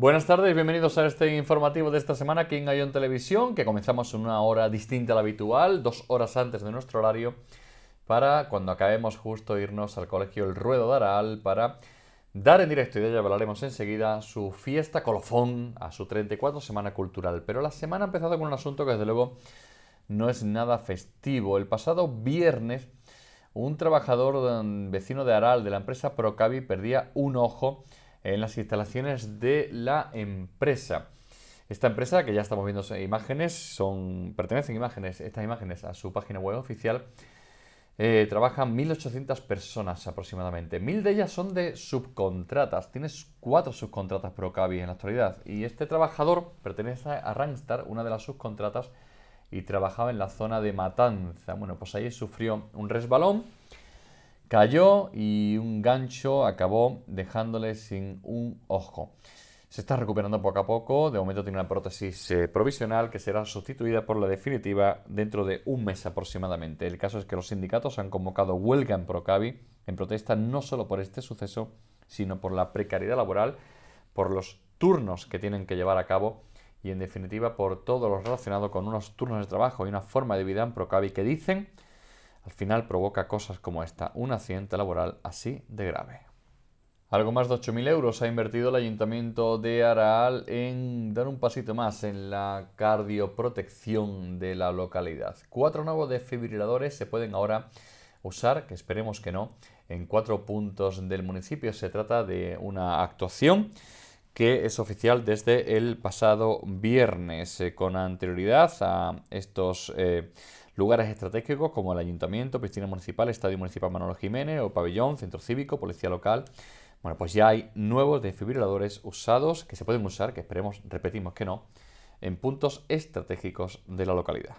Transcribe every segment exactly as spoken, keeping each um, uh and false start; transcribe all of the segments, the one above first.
Buenas tardes, bienvenidos a este informativo de esta semana aquí en Ayón Televisión, que comenzamos en una hora distinta a la habitual, dos horas antes de nuestro horario, para cuando acabemos justo irnos al Colegio El Ruedo de Aral para dar en directo, y de ello hablaremos enseguida, su fiesta colofón a su treinta y cuatro Semana Cultural. Pero la semana ha empezado con un asunto que desde luego no es nada festivo. El pasado viernes, un trabajador vecino de Aral de la empresa Procavi perdía un ojo en las instalaciones de la empresa. Esta empresa, que ya estamos viendo imágenes, son pertenecen imágenes, estas imágenes a su página web oficial, eh, trabajan mil ochocientas personas aproximadamente. Mil de ellas son de subcontratas. Tienes cuatro subcontratas Procavi en la actualidad. Y este trabajador pertenece a Rangstar, una de las subcontratas, y trabajaba en la zona de Matanza. Bueno, pues ahí sufrió un resbalón, cayó y un gancho acabó dejándole sin un ojo. Se está recuperando poco a poco. De momento tiene una prótesis eh, provisional que será sustituida por la definitiva dentro de un mes aproximadamente. El caso es que los sindicatos han convocado huelga en Procavi en protesta no solo por este suceso, sino por la precariedad laboral, por los turnos que tienen que llevar a cabo y en definitiva por todo lo relacionado con unos turnos de trabajo y una forma de vida en Procavi que dicen al final provoca cosas como esta, un accidente laboral así de grave. Algo más de ocho mil euros ha invertido el Ayuntamiento de Aral en dar un pasito más en la cardioprotección de la localidad. Cuatro nuevos desfibriladores se pueden ahora usar, que esperemos que no, en cuatro puntos del municipio. Se trata de una actuación que es oficial desde el pasado viernes, eh, con anterioridad a estos eh, lugares estratégicos como el Ayuntamiento, Piscina Municipal, Estadio Municipal Manolo Jiménez o Pabellón, Centro Cívico, Policía Local. Bueno, pues ya hay nuevos desfibriladores usados que se pueden usar, que esperemos, repetimos que no, en puntos estratégicos de la localidad.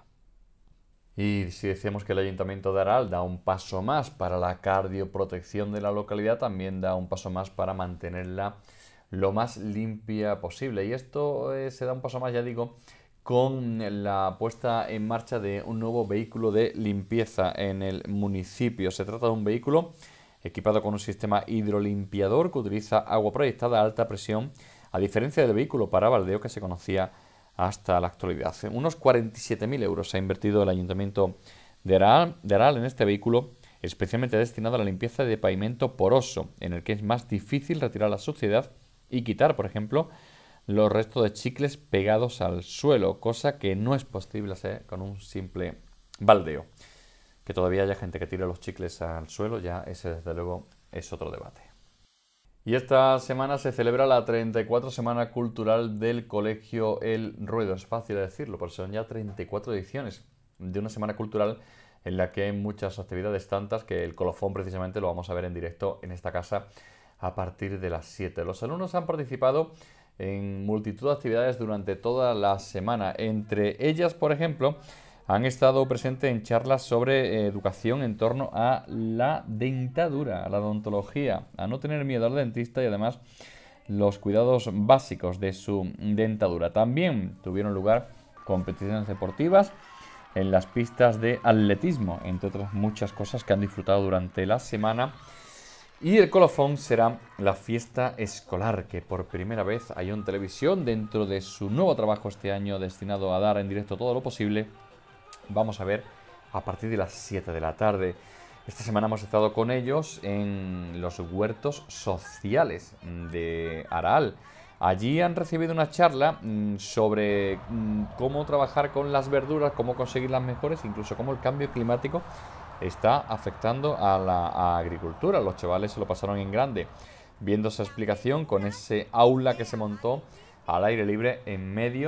Y si decíamos que el Ayuntamiento de Aral da un paso más para la cardioprotección de la localidad, también da un paso más para mantenerla lo más limpia posible. Y esto eh, se da un paso más, ya digo, con la puesta en marcha de un nuevo vehículo de limpieza en el municipio. Se trata de un vehículo equipado con un sistema hidrolimpiador que utiliza agua proyectada a alta presión, a diferencia del vehículo para baldeo que se conocía hasta la actualidad. Unos cuarenta y siete mil euros ha invertido el Ayuntamiento de Aral, de Aral en este vehículo, especialmente destinado a la limpieza de pavimento poroso, en el que es más difícil retirar la suciedad y quitar, por ejemplo, los restos de chicles pegados al suelo, cosa que no es posible hacer con un simple baldeo. Que todavía haya gente que tire los chicles al suelo, ya ese desde luego es otro debate. Y esta semana se celebra la treinta y cuatro Semana Cultural del Colegio El Ruedo. Es fácil decirlo, porque son ya treinta y cuatro ediciones de una semana cultural en la que hay muchas actividades, tantas que el colofón precisamente lo vamos a ver en directo en esta casa a partir de las siete. Los alumnos han participado en multitud de actividades durante toda la semana. Entre ellas, por ejemplo, han estado presentes en charlas sobre eh, educación en torno a la dentadura, a la odontología, a no tener miedo al dentista y además los cuidados básicos de su dentadura. También tuvieron lugar competiciones deportivas en las pistas de atletismo, entre otras muchas cosas que han disfrutado durante la semana. Y el colofón será la fiesta escolar, que por primera vez Ayón Televisión, dentro de su nuevo trabajo este año destinado a dar en directo todo lo posible, vamos a ver a partir de las siete de la tarde. Esta semana hemos estado con ellos en los huertos sociales de Aral. Allí han recibido una charla mmm, sobre mmm, cómo trabajar con las verduras, cómo conseguirlas mejores, incluso cómo el cambio climático está afectando a la agricultura. Los chavales se lo pasaron en grande viendo esa explicación con ese aula que se montó al aire libre en medio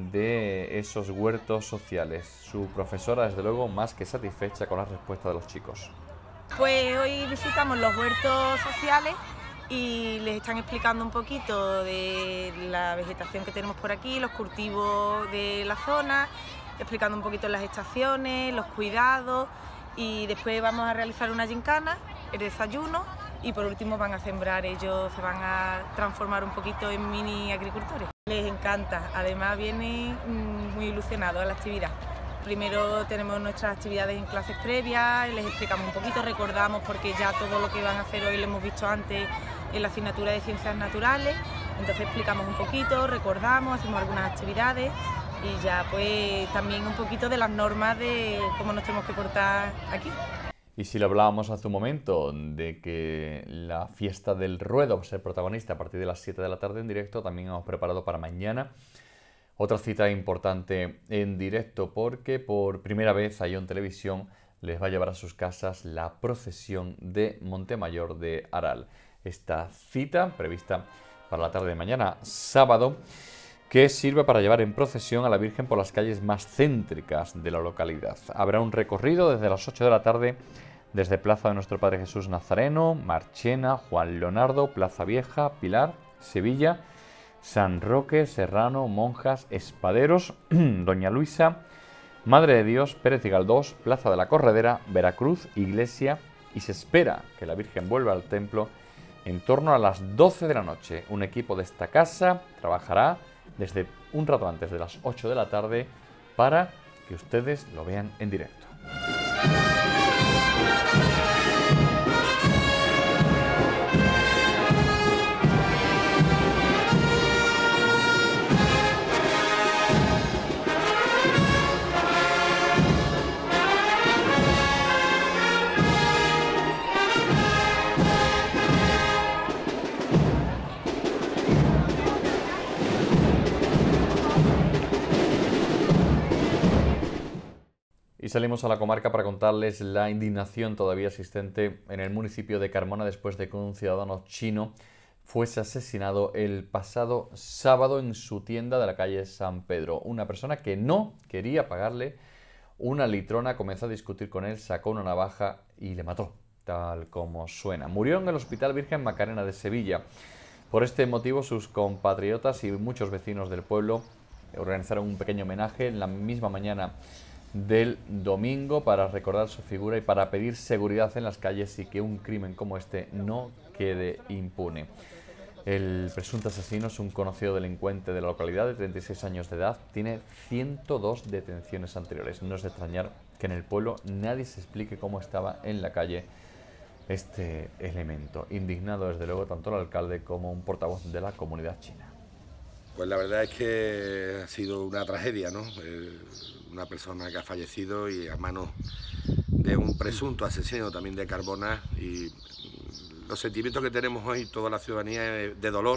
de esos huertos sociales. Su profesora, desde luego, más que satisfecha con la respuesta de los chicos. Pues hoy visitamos los huertos sociales y les están explicando un poquito de la vegetación que tenemos por aquí, los cultivos de la zona, explicando un poquito las estaciones, los cuidados. Y después vamos a realizar una gincana, el desayuno, y por último van a sembrar, ellos se van a transformar un poquito en mini agricultores. Les encanta, además vienen muy ilusionados a la actividad. Primero tenemos nuestras actividades en clases previas, les explicamos un poquito, recordamos porque ya todo lo que van a hacer hoy lo hemos visto antes en la asignatura de Ciencias Naturales. Entonces explicamos un poquito, recordamos, hacemos algunas actividades y ya pues también un poquito de las normas de cómo nos tenemos que portar aquí. Y si lo hablábamos hace un momento de que la fiesta del ruedo va a ser protagonista a partir de las siete de la tarde en directo, también hemos preparado para mañana otra cita importante en directo, porque por primera vez Aion Televisión les va a llevar a sus casas la procesión de Montemayor de Aral. Esta cita, prevista para la tarde de mañana, sábado, que sirve para llevar en procesión a la Virgen por las calles más céntricas de la localidad. Habrá un recorrido desde las ocho de la tarde, desde Plaza de Nuestro Padre Jesús Nazareno, Marchena, Juan Leonardo, Plaza Vieja, Pilar, Sevilla, San Roque, Serrano, Monjas, Espaderos, Doña Luisa, Madre de Dios, Pérez y Galdós, Plaza de la Corredera, Veracruz, Iglesia, y se espera que la Virgen vuelva al templo en torno a las doce de la noche. Un equipo de esta casa trabajará desde un rato antes de las ocho de la tarde para que ustedes lo vean en directo. Y salimos a la comarca para contarles la indignación todavía existente en el municipio de Carmona después de que un ciudadano chino fuese asesinado el pasado sábado en su tienda de la calle San Pedro. Una persona que no quería pagarle una litrona comenzó a discutir con él, sacó una navaja y le mató, tal como suena. Murió en el Hospital Virgen Macarena de Sevilla. Por este motivo, sus compatriotas y muchos vecinos del pueblo organizaron un pequeño homenaje en la misma mañana del domingo para recordar su figura y para pedir seguridad en las calles y que un crimen como este no quede impune. El presunto asesino es un conocido delincuente de la localidad de treinta y seis años de edad, tiene ciento dos detenciones anteriores. No es de extrañar que en el pueblo nadie se explique cómo estaba en la calle este elemento. Indignado desde luego tanto el alcalde como un portavoz de la comunidad china. Pues la verdad es que ha sido una tragedia, ¿no? Eh, una persona que ha fallecido y a manos de un presunto asesino también de Carmona, y los sentimientos que tenemos hoy toda la ciudadanía es de dolor,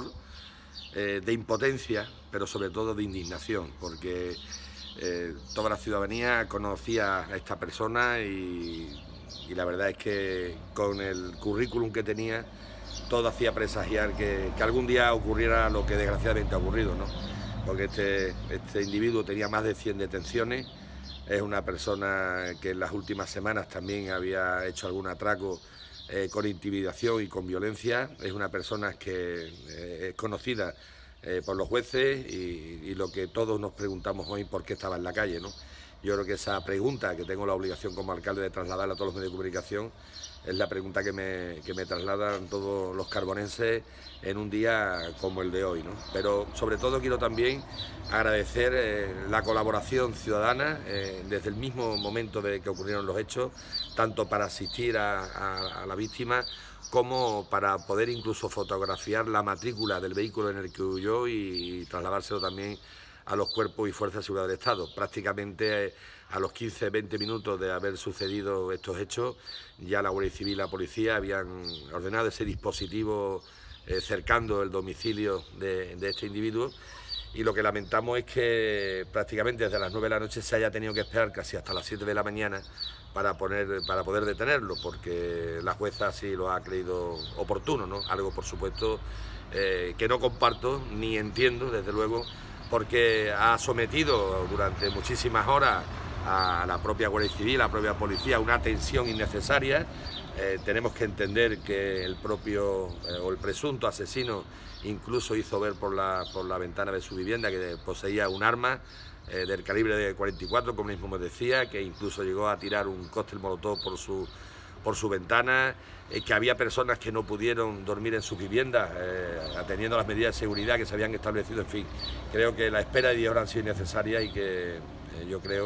eh, de impotencia, pero sobre todo de indignación, porque eh, toda la ciudadanía conocía a esta persona y, y la verdad es que con el currículum que tenía todo hacía presagiar que, que algún día ocurriera lo que desgraciadamente ha ocurrido, ¿no? Porque este, este individuo tenía más de cien detenciones, es una persona que en las últimas semanas también había hecho algún atraco eh, con intimidación y con violencia, es una persona que eh, es conocida eh, por los jueces y, y lo que todos nos preguntamos hoy, ¿por qué estaba en la calle, ¿no? Yo creo que esa pregunta, que tengo la obligación como alcalde de trasladarla a todos los medios de comunicación, es la pregunta que me, que me trasladan todos los carbonenses en un día como el de hoy, ¿no? Pero sobre todo quiero también agradecer eh, la colaboración ciudadana eh, desde el mismo momento de que ocurrieron los hechos, tanto para asistir a, a, a la víctima como para poder incluso fotografiar la matrícula del vehículo en el que huyó y, y trasladárselo también a los cuerpos y fuerzas de seguridad del Estado. Prácticamente eh, a los quince a veinte minutos de haber sucedido estos hechos, ya la Guardia Civil y la Policía habían ordenado ese dispositivo eh, cercando el domicilio de, de este individuo, y lo que lamentamos es que prácticamente desde las nueve de la noche se haya tenido que esperar casi hasta las siete de la mañana para, poner, para poder detenerlo, porque la jueza sí lo ha creído oportuno, ¿no? Algo, por supuesto, eh, que no comparto ni entiendo, desde luego, porque ha sometido durante muchísimas horas a la propia Guardia Civil, a la propia policía, una tensión innecesaria. Eh, tenemos que entender que el propio eh, o el presunto asesino incluso hizo ver por la, por la ventana de su vivienda que poseía un arma eh, del calibre de cuarenta y cuatro, como mismo me decía, que incluso llegó a tirar un cóctel molotov por su, por su ventana, eh, que había personas que no pudieron dormir en sus viviendas, eh, atendiendo las medidas de seguridad que se habían establecido. En fin, creo que la espera de diez horas ha sido innecesaria y que eh, yo creo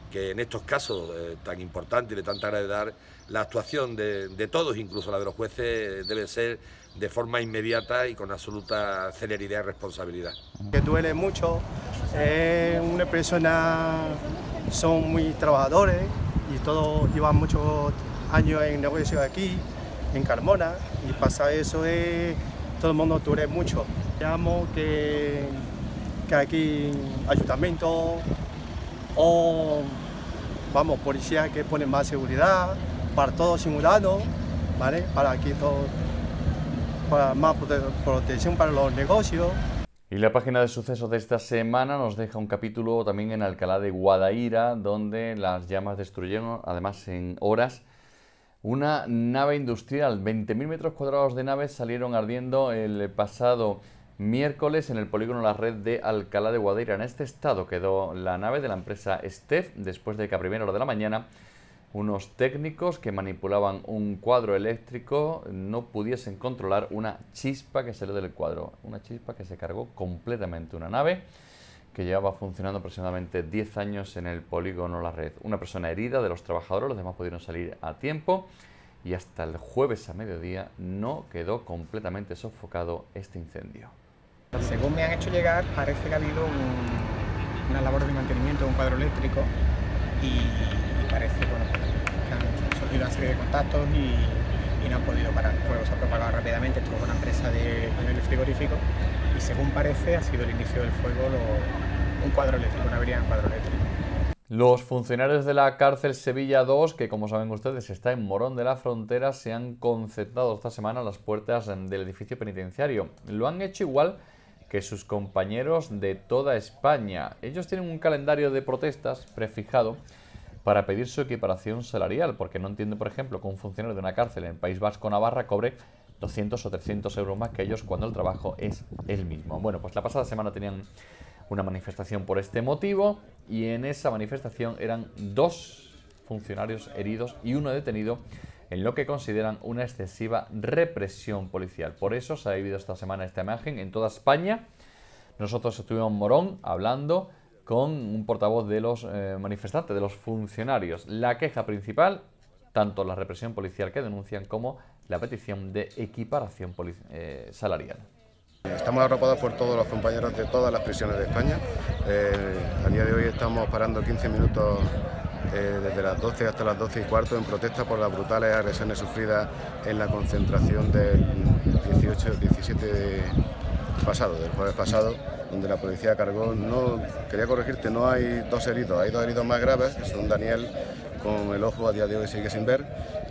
que en estos casos eh, tan importantes y de tanta gravedad, la actuación de, de todos, incluso la de los jueces, debe ser de forma inmediata y con absoluta celeridad y responsabilidad. Que duele mucho, eh, una persona, son muy trabajadores y todos llevan muchos años en negocio aquí, en Carmona, y pasa eso, eh, todo el mundo duele mucho. Llamo que, que aquí ayuntamiento o vamos, policía que pone más seguridad para todos los ciudadanos, ¿vale? Para aquí todo, para más prote protección para los negocios. Y la página de sucesos de esta semana nos deja un capítulo también en Alcalá de Guadaira, donde las llamas destruyeron, además en horas, una nave industrial. veinte mil metros cuadrados de naves salieron ardiendo el pasado miércoles en el polígono La Red de Alcalá de Guadaira. En este estado quedó la nave de la empresa Stef después de que a primera hora de la mañana unos técnicos que manipulaban un cuadro eléctrico no pudiesen controlar una chispa que salió del cuadro. Una chispa que se cargó completamente una nave que llevaba funcionando aproximadamente diez años en el polígono La Red. Una persona herida de los trabajadores, los demás pudieron salir a tiempo y hasta el jueves a mediodía no quedó completamente sofocado este incendio. Según me han hecho llegar, parece que ha habido un, una labor de mantenimiento de un cuadro eléctrico y parece bueno, que han surgido una serie de contactos y, y no han podido parar. El fuego se ha propagado rápidamente, esto es una empresa de paneles frigoríficos y según parece ha sido el inicio del fuego lo, un cuadro eléctrico, una avería en un cuadro eléctrico. Los funcionarios de la cárcel Sevilla dos, que como saben ustedes está en Morón de la Frontera, se han concentrado esta semana a las puertas del edificio penitenciario. Lo han hecho igual que sus compañeros de toda España. Ellos tienen un calendario de protestas prefijado para pedir su equiparación salarial, porque no entienden, por ejemplo, que un funcionario de una cárcel en el País Vasco Navarra cobre doscientos o trescientos euros más que ellos cuando el trabajo es el mismo. Bueno, pues la pasada semana tenían una manifestación por este motivo y en esa manifestación eran dos funcionarios heridos y uno detenido en lo que consideran una excesiva represión policial. Por eso se ha vivido esta semana esta imagen en toda España. Nosotros estuvimos en Morón hablando con un portavoz de los eh, manifestantes, de los funcionarios. La queja principal, tanto la represión policial que denuncian como la petición de equiparación eh, salarial. Estamos arropados por todos los compañeros de todas las prisiones de España. Eh, a día de hoy estamos parando quince minutos eh, desde las doce hasta las doce y cuarto en protesta por las brutales agresiones sufridas en la concentración del dieciocho diecisiete pasado, del jueves pasado, donde la policía cargó, no, quería corregirte, no hay dos heridos, hay dos heridos más graves, que son Daniel, con el ojo a día de hoy sigue sin ver,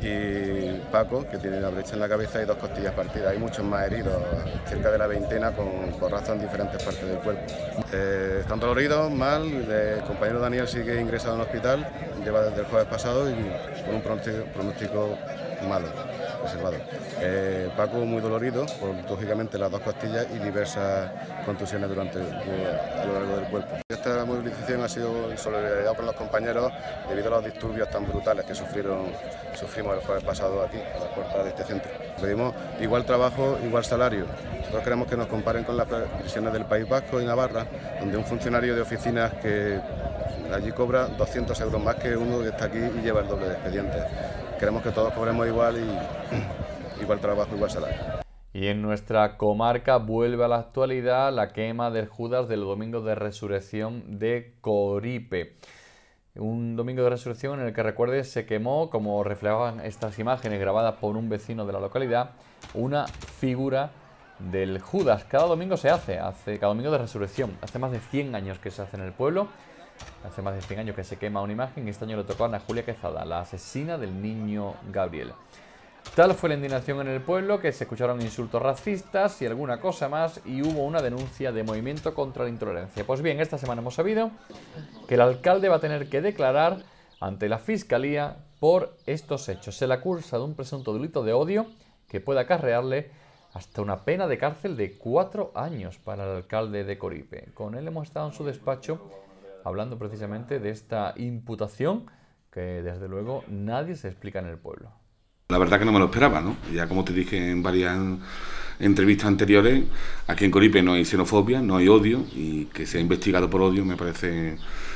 y Paco, que tiene una brecha en la cabeza y dos costillas partidas. Hay muchos más heridos, cerca de la veintena, con porrazos en diferentes partes del cuerpo. Eh, están doloridos, mal, el compañero Daniel sigue ingresado en el hospital, lleva desde el jueves pasado y con un pronóstico, pronóstico malo, reservado. Eh, Paco muy dolorido, por lógicamente las dos costillas y diversas contusiones durante a lo largo del cuerpo. Esta movilización ha sido en solidaridad con los compañeros debido a los disturbios tan brutales que sufrieron, sufrimos el jueves pasado aquí, a las puertas de este centro. Pedimos igual trabajo, igual salario. Nosotros queremos que nos comparen con las prisiones del País Vasco y Navarra, donde un funcionario de oficinas que allí cobra doscientos euros más que uno que está aquí y lleva el doble de expedientes. Queremos que todos cobremos igual y igual trabajo, igual salario. Y en nuestra comarca vuelve a la actualidad la quema del Judas del Domingo de Resurrección de Coripe. Un Domingo de Resurrección en el que, recuerde, se quemó, como reflejaban estas imágenes grabadas por un vecino de la localidad, una figura del Judas. Cada domingo se hace, hace cada Domingo de Resurrección. Hace más de cien años que se hace en el pueblo. Hace más de cien años que se quema una imagen y este año le tocó a Ana Julia Quezada, la asesina del niño Gabriel. Tal fue la indignación en el pueblo que se escucharon insultos racistas y alguna cosa más y hubo una denuncia de movimiento contra la intolerancia. Pues bien, esta semana hemos sabido que el alcalde va a tener que declarar ante la Fiscalía por estos hechos. Se le acusa de un presunto delito de odio que puede acarrearle hasta una pena de cárcel de cuatro años para el alcalde de Coripe. Con él hemos estado en su despacho hablando precisamente de esta imputación que desde luego nadie se explica en el pueblo. La verdad que no me lo esperaba, ¿no? Ya como te dije en varias entrevistas anteriores, aquí en Coripe no hay xenofobia, no hay odio y que sea investigado por odio me parece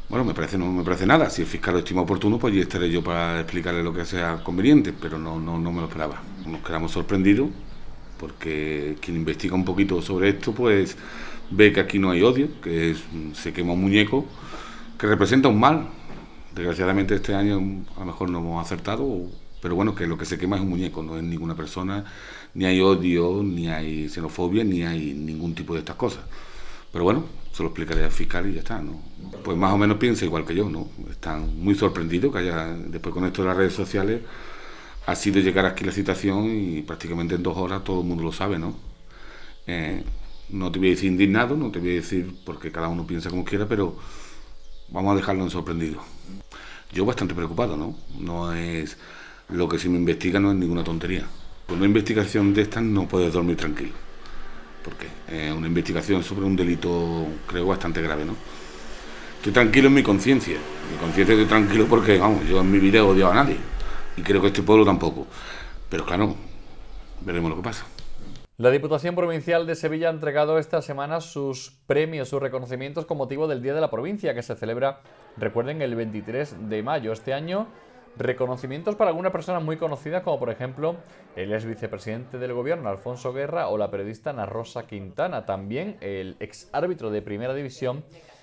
Bueno, me parece, no me parece nada. Si el fiscal lo estima oportuno, pues ya estaré yo para explicarle lo que sea conveniente, pero no, no, no me lo esperaba. Nos quedamos sorprendidos, porque quien investiga un poquito sobre esto, pues ve que aquí no hay odio, que es, se quema un muñeco que representa un mal. Desgraciadamente este año a lo mejor no hemos acertado, pero bueno, que lo que se quema es un muñeco, no es ninguna persona, ni hay odio, ni hay xenofobia, ni hay ningún tipo de estas cosas. Pero bueno, se lo explicaré al fiscal y ya está, ¿no? Pues más o menos piensa igual que yo, ¿no? Están muy sorprendidos que haya, después con esto de las redes sociales, ha sido llegar aquí la citación y prácticamente en dos horas todo el mundo lo sabe, ¿no? Eh, no te voy a decir indignado, no te voy a decir porque cada uno piensa como quiera, pero vamos a dejarlo en sorprendido. Yo bastante preocupado, ¿no? No es... Lo que se me investiga no es ninguna tontería. Con una investigación de estas no puedes dormir tranquilo. Porque es una investigación sobre un delito, creo, bastante grave, ¿no? Estoy tranquilo en mi conciencia. En mi conciencia estoy tranquilo porque, vamos, yo en mi vida he odiado a nadie. Y creo que este pueblo tampoco. Pero claro, veremos lo que pasa. La Diputación Provincial de Sevilla ha entregado esta semana sus premios, sus reconocimientos con motivo del Día de la Provincia, que se celebra, recuerden, el veintitrés de mayo. Este año, reconocimientos para algunas personas muy conocidas, como por ejemplo el ex vicepresidente del Gobierno, Alfonso Guerra, o la periodista Ana Rosa Quintana. También el ex árbitro de Primera División,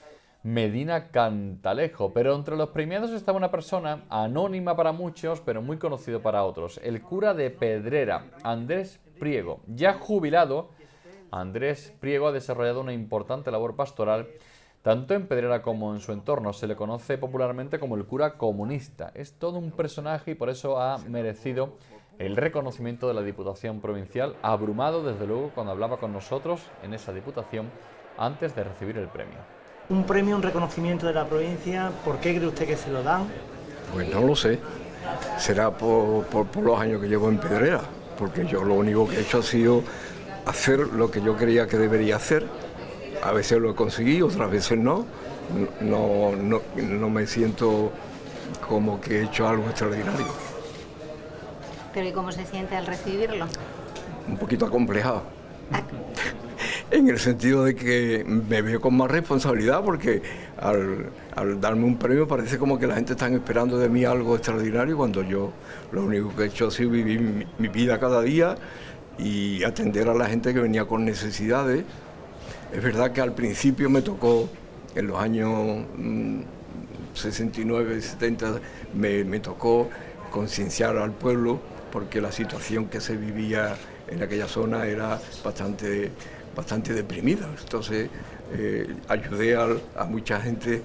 Medina Cantalejo. Pero entre los premiados estaba una persona anónima para muchos, pero muy conocido para otros: el cura de Pedrera, Andrés Priego. Ya jubilado, Andrés Priego ha desarrollado una importante labor pastoral tanto en Pedrera como en su entorno. Se le conoce popularmente como el cura comunista. Es todo un personaje y por eso ha merecido el reconocimiento de la Diputación Provincial, abrumado desde luego cuando hablaba con nosotros en esa Diputación antes de recibir el premio. Un premio, un reconocimiento de la provincia, ¿por qué cree usted que se lo dan? Pues no lo sé, será por, por, por los años que llevo en Pedrera, porque yo lo único que he hecho ha sido hacer lo que yo creía que debería hacer. A veces lo he conseguido, otras veces no. No, no, no me siento como que he hecho algo extraordinario. ¿Pero y cómo se siente al recibirlo? Un poquito acomplejado. En el sentido de que me veo con más responsabilidad, porque al, al darme un premio parece como que la gente está esperando de mí algo extraordinario, cuando yo lo único que he hecho ha sido vivir mi, mi vida cada día y atender a la gente que venía con necesidades. Es verdad que al principio me tocó, en los años mmm, sesenta y nueve, setenta, me, me tocó concienciar al pueblo, porque la situación que se vivía en aquella zona era bastante, bastante deprimida. Entonces eh, ayudé a, a mucha gente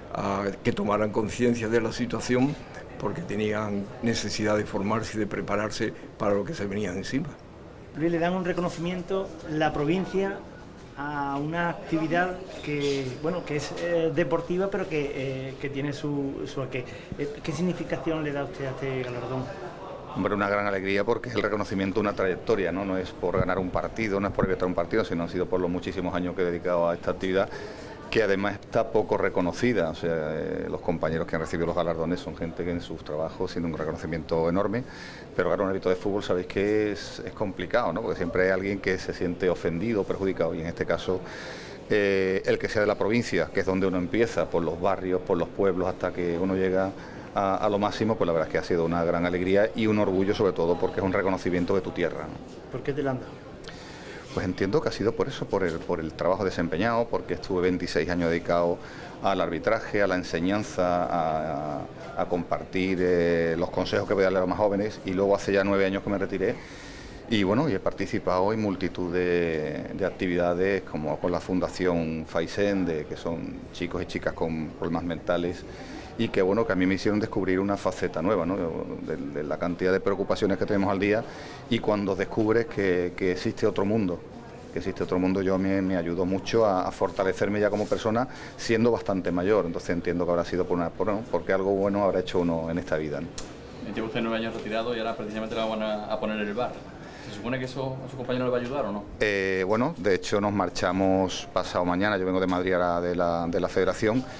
a que tomaran conciencia de la situación, porque tenían necesidad de formarse y de prepararse para lo que se venía encima. Luis, le dan un reconocimiento, la provincia, a una actividad que, bueno, que es eh, deportiva, pero que, eh, que tiene su, su aqué. ¿Qué significación le da usted a este galardón? Hombre, una gran alegría, porque es el reconocimiento de una trayectoria, ¿no? No es por ganar un partido, no es por evitar un partido, sino han sido por los muchísimos años que he dedicado a esta actividad, que además está poco reconocida. O sea, eh, los compañeros que han recibido los galardones son gente que en sus trabajos tiene un reconocimiento enorme, pero ganar un árbitro de fútbol sabéis que es, es complicado, ¿no? Porque siempre hay alguien que se siente ofendido o perjudicado, y en este caso eh, el que sea de la provincia, que es donde uno empieza, por los barrios, por los pueblos, hasta que uno llega a, a lo máximo, pues la verdad es que ha sido una gran alegría y un orgullo, sobre todo porque es un reconocimiento de tu tierra, ¿no? ¿Por qué te la han dado? Pues entiendo que ha sido por eso, por el, por el trabajo desempeñado, porque estuve veintiséis años dedicado al arbitraje, a la enseñanza, a, a, a compartir eh, los consejos que voy a darle a los más jóvenes, y luego hace ya nueve años que me retiré, y bueno, y he participado en multitud de, de actividades, como con la Fundación Faisen, de, que son chicos y chicas con problemas mentales, y que bueno, que a mí me hicieron descubrir una faceta nueva, ¿no? de, de la cantidad de preocupaciones que tenemos al día, y cuando descubres que, que existe otro mundo, que existe otro mundo, yo me, me ayudó mucho a, a fortalecerme ya como persona, siendo bastante mayor. Entonces entiendo que habrá sido por una, por, ¿no? porque algo bueno habrá hecho uno en esta vida, ¿no? Lleva usted nueve años retirado y ahora precisamente le van a, a poner en el bar. ¿Se supone que eso a su compañero le va a ayudar o no? Eh, bueno, de hecho nos marchamos pasado mañana, yo vengo de Madrid ahora de la, de la Federación,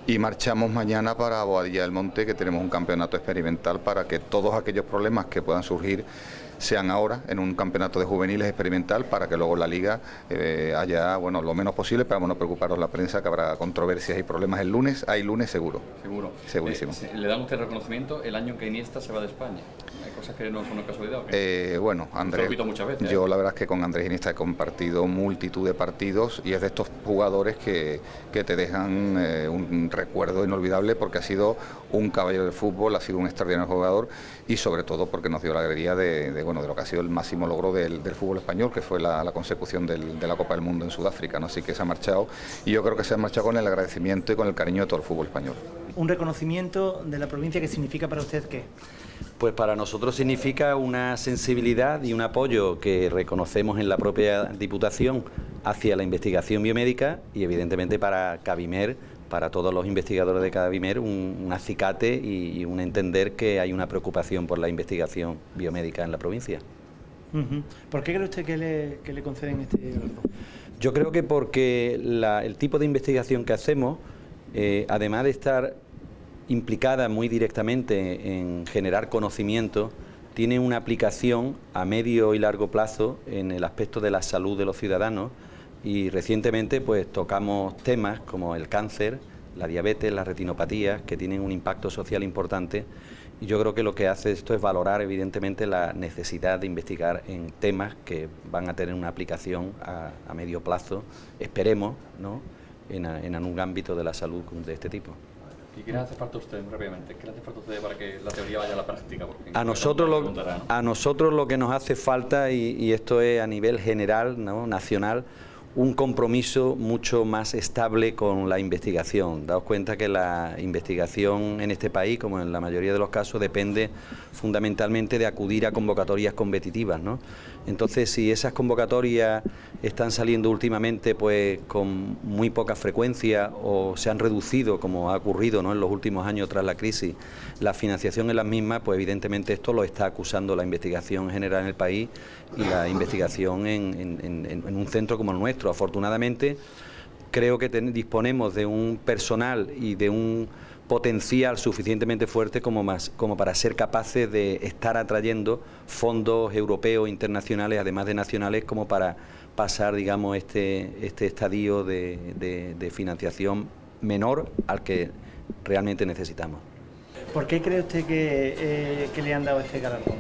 y marchamos mañana para Boadilla del Monte, que tenemos un campeonato experimental para que todos aquellos problemas que puedan surgir sean ahora en un campeonato de juveniles experimental, para que luego en la liga eh, haya, bueno, lo menos posible, para no preocuparos la prensa, que habrá controversias y problemas el lunes. Hay lunes seguro. Seguro. Segurísimo. Eh, ¿Le damos usted reconocimiento el año que Iniesta se va de España? Hay cosas que no son una casualidad, ¿o qué? Eh, bueno, Andrés, Lo muchas veces, ¿eh? Yo la verdad es que con Andrés Iniesta he compartido multitud de partidos y es de estos jugadores que, que te dejan eh, un recuerdo inolvidable, porque ha sido un caballero del fútbol, ha sido un extraordinario jugador y sobre todo porque nos dio la alegría de, de, bueno, de lo que ha sido el máximo logro del, del fútbol español, que fue la, la consecución del, de la Copa del Mundo en Sudáfrica, ¿no? Así que se ha marchado y yo creo que se ha marchado con el agradecimiento y con el cariño de todo el fútbol español. Un reconocimiento de la provincia, ¿qué significa para usted qué? Pues para nosotros significa una sensibilidad y un apoyo que reconocemos en la propia Diputación hacia la investigación biomédica y evidentemente para Cabimer, para todos los investigadores de Cabimer, un, un acicate y, y un entender que hay una preocupación por la investigación biomédica en la provincia. Uh-huh. ¿Por qué cree usted que le, que le conceden este galardón? Yo creo que porque la, el tipo de investigación que hacemos, eh, además de estar implicada muy directamente en generar conocimiento, tiene una aplicación a medio y largo plazo en el aspecto de la salud de los ciudadanos, y recientemente pues tocamos temas como el cáncer, la diabetes, las retinopatías, que tienen un impacto social importante, y yo creo que lo que hace esto es valorar evidentemente la necesidad de investigar en temas que van a tener una aplicación a, a medio plazo, esperemos, ¿no?, en, a, en un ámbito de la salud de este tipo. ¿Y qué le hace falta a usted, rápidamente? ¿Qué le hace falta a usted para que la teoría vaya a la práctica? Porque a nosotros, lo, a nosotros lo que nos hace falta, y, y esto es a nivel general, ¿no?, nacional, un compromiso mucho más estable con la investigación. Daos cuenta que la investigación en este país, como en la mayoría de los casos, depende fundamentalmente de acudir a convocatorias competitivas, ¿no? Entonces, si esas convocatorias están saliendo últimamente pues con muy poca frecuencia o se han reducido, como ha ocurrido, ¿no?, en los últimos años tras la crisis, la financiación en las mismas, pues evidentemente esto lo está acusando la investigación general en el país y la investigación en, en, en, en un centro como el nuestro. Afortunadamente, creo que ten, disponemos de un personal y de un potencial suficientemente fuerte como, más, como para ser capaces de estar atrayendo fondos europeos, internacionales, además de nacionales, como para pasar, digamos, este, este estadio de, de, de financiación menor al que realmente necesitamos. ¿Por qué cree usted que, eh, que le han dado este galardón?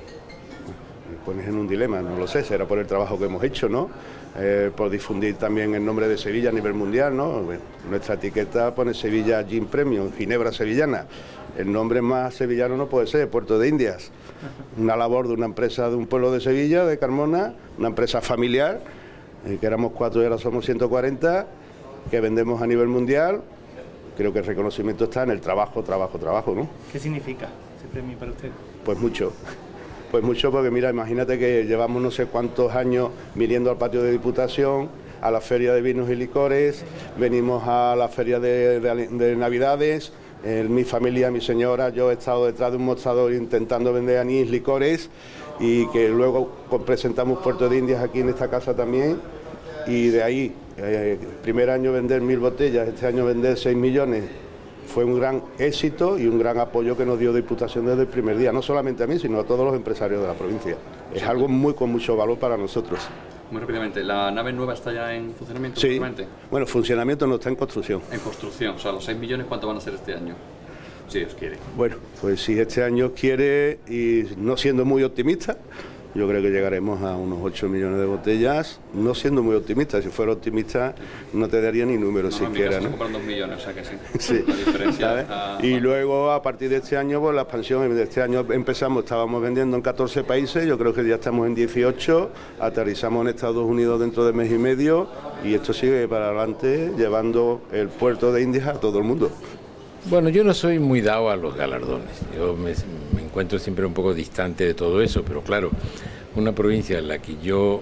Me pones en un dilema, no lo sé, será por el trabajo que hemos hecho, ¿no? Eh, por difundir también el nombre de Sevilla a nivel mundial, ¿no? Bueno, nuestra etiqueta pone Sevilla Gin Premium, Ginebra sevillana. El nombre más sevillano no puede ser, Puerto de Indias. Una labor de una empresa de un pueblo de Sevilla, de Carmona, una empresa familiar, eh, que éramos cuatro y ahora somos ciento cuarenta, que vendemos a nivel mundial. Creo que el reconocimiento está en el trabajo, trabajo, trabajo, ¿no? ¿Qué significa ese premio para usted? Pues mucho. Pues mucho, porque mira, imagínate que llevamos no sé cuántos años viniendo al patio de Diputación, a la feria de vinos y licores, venimos a la feria de, de, de Navidades, eh, mi familia, mi señora, yo he estado detrás de un mostrador intentando vender anís, licores, y que luego presentamos Puerto de Indias aquí en esta casa también, y de ahí, eh, primer año vender mil botellas, este año vender seis millones. Fue un gran éxito y un gran apoyo que nos dio Diputación desde el primer día, no solamente a mí, sino a todos los empresarios de la provincia. Es algo muy con mucho valor para nosotros. Muy rápidamente, ¿la nave nueva está ya en funcionamiento? Sí, bueno, funcionamiento no, está en construcción. En construcción, o sea, los seis millones, ¿cuánto van a ser este año? Si Dios quiere. Bueno, pues si este año quiere, y no siendo muy optimista, yo creo que llegaremos a unos ocho millones de botellas, no siendo muy optimista. Si fuera optimista no te daría ni números no, siquiera, ¿no? Compran dos millones, o sea que sí. Sí. La diferencia está... Y luego a partir de este año, pues la expansión, de este año empezamos, estábamos vendiendo en catorce países, yo creo que ya estamos en dieciocho, aterrizamos en Estados Unidos dentro de mes y medio y esto sigue para adelante llevando el Puerto de Indias a todo el mundo. Bueno, yo no soy muy dado a los galardones, yo me, me encuentro siempre un poco distante de todo eso, pero claro, una provincia en la que yo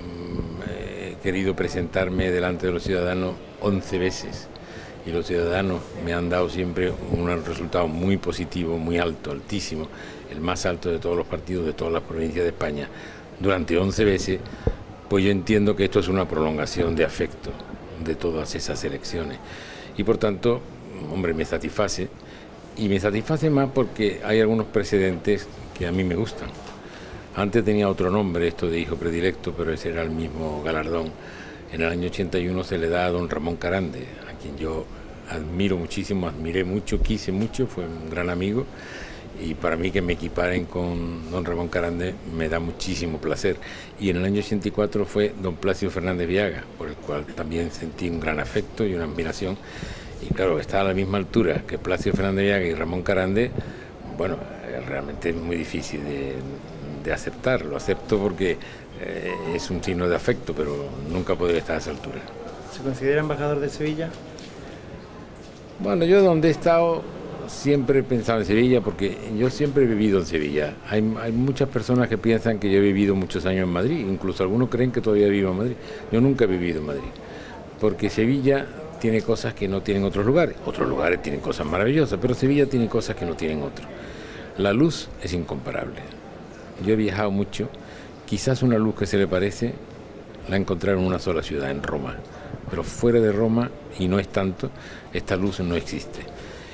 mmm, he querido presentarme delante de los ciudadanos once veces y los ciudadanos me han dado siempre un resultado muy positivo, muy alto, altísimo, el más alto de todos los partidos de todas las provincias de España, durante once veces, pues yo entiendo que esto es una prolongación de afecto de todas esas elecciones y por tanto hombre, me satisface, y me satisface más porque hay algunos precedentes que a mí me gustan. Antes tenía otro nombre esto de hijo predilecto, pero ese era el mismo galardón. En el año ochenta y uno se le da a don Ramón Carande, a quien yo admiro muchísimo, admiré mucho, quise mucho, fue un gran amigo, y para mí que me equiparen con don Ramón Carande me da muchísimo placer. Y en el año ochenta y cuatro fue don Plácido Fernández Viaga, por el cual también sentí un gran afecto y una admiración. Y claro, está a la misma altura que Plácido Fernández Viaga y Ramón Carande, bueno, realmente es muy difícil de, de aceptar. Lo acepto porque eh, es un signo de afecto, pero nunca podría estar a esa altura. ¿Se considera embajador de Sevilla? Bueno, yo donde he estado siempre he pensado en Sevilla, porque yo siempre he vivido en Sevilla. Hay, hay muchas personas que piensan que yo he vivido muchos años en Madrid, incluso algunos creen que todavía vivo en Madrid. Yo nunca he vivido en Madrid, porque Sevilla tiene cosas que no tienen otros lugares. Otros lugares tienen cosas maravillosas, pero Sevilla tiene cosas que no tienen otros. La luz es incomparable. Yo he viajado mucho, quizás una luz que se le parece la encontraron en una sola ciudad, en Roma. Pero fuera de Roma, y no es tanto, esta luz no existe.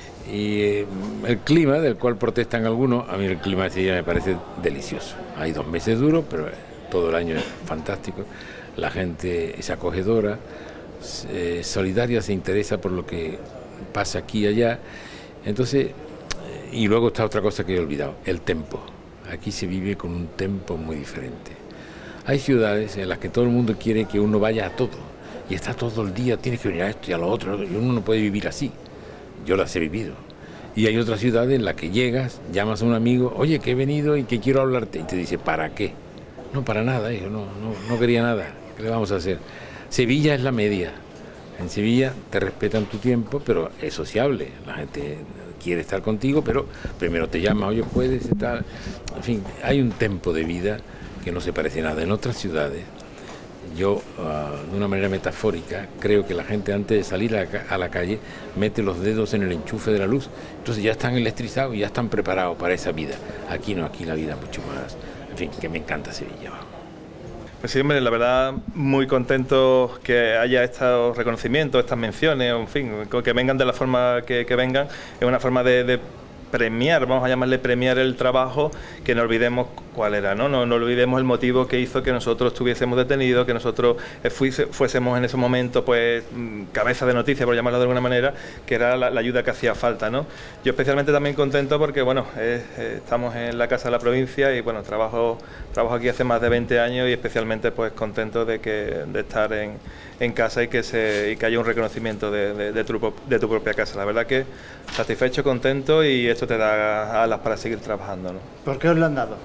Y eh, el clima, del cual protestan algunos, a mí el clima de Sevilla me parece delicioso. Hay dos meses duros, pero todo el año es fantástico. La gente es acogedora, eh, solidaria, se interesa por lo que pasa aquí y allá. Entonces, eh, y luego está otra cosa que he olvidado, el tempo. Aquí se vive con un tempo muy diferente. Hay ciudades en las que todo el mundo quiere que uno vaya a todo, y está todo el día, tienes que venir a esto y a lo otro, y uno no puede vivir así. Yo las he vivido. Y hay otras ciudades en las que llegas, llamas a un amigo, oye, que he venido y que quiero hablarte, y te dice, ¿para qué? No, para nada, hijo, no, no, no quería nada, ¿qué le vamos a hacer? Sevilla es la media. En Sevilla te respetan tu tiempo, pero es sociable, la gente quiere estar contigo, pero primero te llama, oye, puedes estar... En fin, hay un tempo de vida que no se parece a nada. En otras ciudades, yo, uh, de una manera metafórica, creo que la gente antes de salir a la, a la calle mete los dedos en el enchufe de la luz, entonces ya están electrizados y ya están preparados para esa vida. Aquí no, aquí la vida es mucho más... En fin, que me encanta Sevilla. Pues sí, hombre, la verdad, muy contento que haya estos reconocimientos, estas menciones, en fin, que vengan de la forma que, que vengan. Es una forma de, de premiar, vamos a llamarle premiar el trabajo, que no olvidemos cuál era, ¿no? No, no olvidemos el motivo que hizo que nosotros estuviésemos detenidos, que nosotros fuise, fuésemos en ese momento, pues, cabeza de noticia, por llamarlo de alguna manera, que era la, la ayuda que hacía falta, ¿no? Yo especialmente también contento porque, bueno, eh, eh, estamos en la Casa de la Provincia y, bueno, trabajo, trabajo aquí hace más de veinte años y especialmente, pues, contento de, que, de estar en, en casa y que, se, y que haya un reconocimiento de, de, de, tu, de tu propia casa. La verdad que satisfecho, contento, y esto te da alas para seguir trabajando, ¿no? ¿Por qué os lo han dado?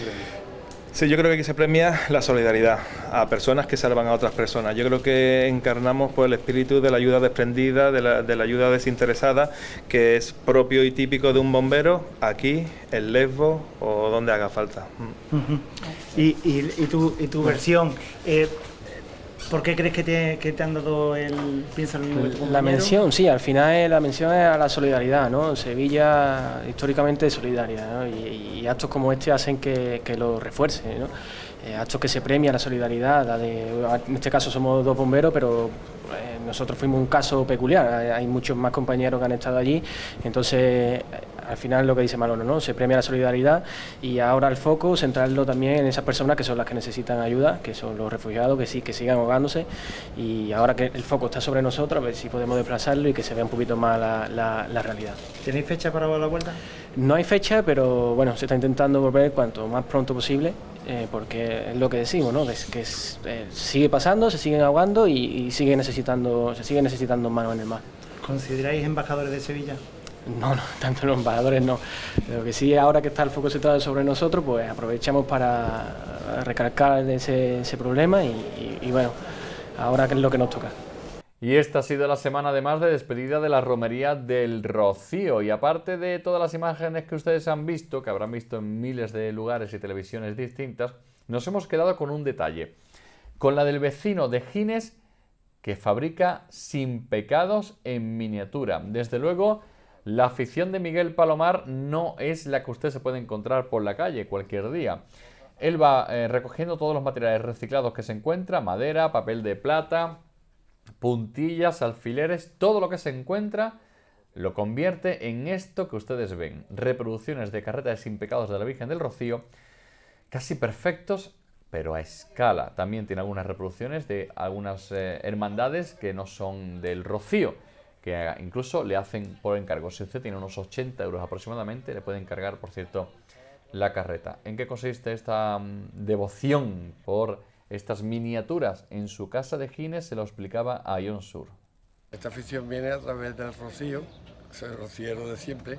Sí, yo creo que aquí se premia la solidaridad a personas que salvan a otras personas. Yo creo que encarnamos pues, el espíritu de la ayuda desprendida, de la, de la ayuda desinteresada, que es propio y típico de un bombero aquí, en Lesbos o donde haga falta. Uh-huh. y, y, y, tu, y tu versión, eh, ¿por qué crees que te, que te han dado el... piensa lo mismo que tu compañero? La mención, sí, al final la mención es a la solidaridad, ¿no? Sevilla históricamente es solidaria, ¿no? Y, y actos como este hacen que, que lo refuerce, ¿no? Eh, actos que se premia la solidaridad, la de, en este caso somos dos bomberos, pero eh, nosotros fuimos un caso peculiar, hay, hay muchos más compañeros que han estado allí, entonces... Al final lo que dice Manolo, ¿no? Se premia la solidaridad y ahora el foco centrarlo también en esas personas que son las que necesitan ayuda, que son los refugiados, que sí, que sigan ahogándose, y ahora que el foco está sobre nosotros, a ver si podemos desplazarlo y que se vea un poquito más la, la, la realidad. ¿Tenéis fecha para la vuelta? No hay fecha, pero bueno, se está intentando volver cuanto más pronto posible, eh, porque es lo que decimos, ¿no? Que, es, que es, eh, sigue pasando, se siguen ahogando y, y sigue necesitando, se sigue necesitando manos en el mar. ¿Consideráis embajadores de Sevilla? No, no, tanto los embajadores no. Lo que sí, ahora que está el foco centrado sobre nosotros, pues aprovechamos para recalcar ese, ese problema y, y, y bueno, ahora que es lo que nos toca. Y esta ha sido la semana además de despedida de la Romería del Rocío. Y aparte de todas las imágenes que ustedes han visto, que habrán visto en miles de lugares y televisiones distintas, nos hemos quedado con un detalle. Con la del vecino de Gines, que fabrica sin pecados en miniatura. Desde luego... La afición de Miguel Palomar no es la que usted se puede encontrar por la calle cualquier día. Él va eh, recogiendo todos los materiales reciclados que se encuentra, madera, papel de plata, puntillas, alfileres, todo lo que se encuentra, lo convierte en esto que ustedes ven, reproducciones de carretas sin pecados de la Virgen del Rocío, casi perfectos, pero a escala. También tiene algunas reproducciones de algunas eh, hermandades que no son del Rocío, que incluso le hacen por encargo. Si usted tiene unos ochenta euros aproximadamente, le puede encargar, por cierto, la carreta. ¿En qué consiste esta um, devoción por estas miniaturas? En su casa de Gines se lo explicaba a Ion Sur. Esta afición viene a través del Rocío, soy rociero de siempre,